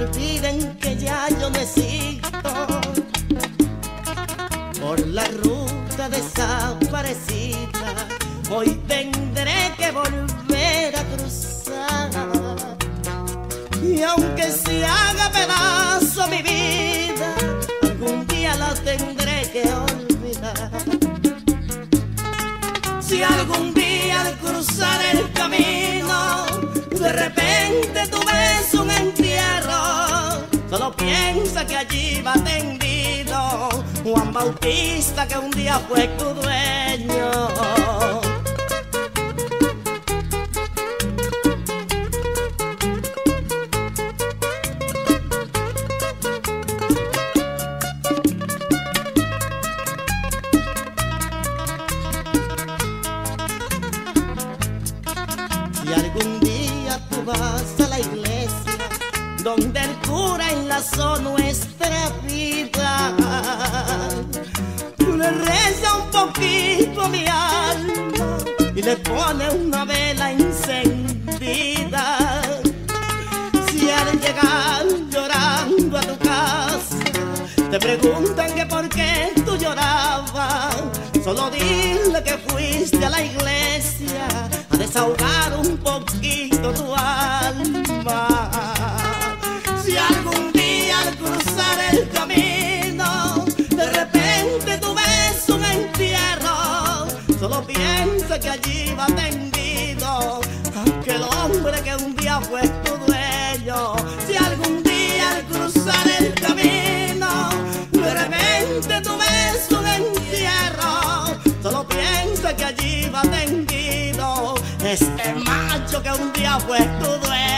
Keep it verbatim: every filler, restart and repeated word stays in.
olviden que ya yo no existo, por la ruta desaparecida hoy tendré que volver a cruzar. Y aunque se haga pedazo mi vida, algún día la tendré que olvidar. Si algún día al cruzar el camino de repente tú ves un entierro, solo piensa que allí va tendido Juan Bautista, que un día fue tu dueño. Si algún día tú vas a la iglesia donde el cura enlazó nuestra vida, tú le rezas un poquito a mi alma y le pones una vela encendida. Si al llegar llorando a tu casa te preguntan que por qué tú llorabas, solo dile que fuiste a la iglesia a desahogar un poquito tu alma. Si algún día al cruzar el camino de repente tú ves un entierro, solo piensa que allí va tendido aquel hombre que un día fue tu dueño. Si algún día al cruzar el camino de repente tú ves un entierro, solo piensa que allí va tendido este macho que un día fue tu dueño.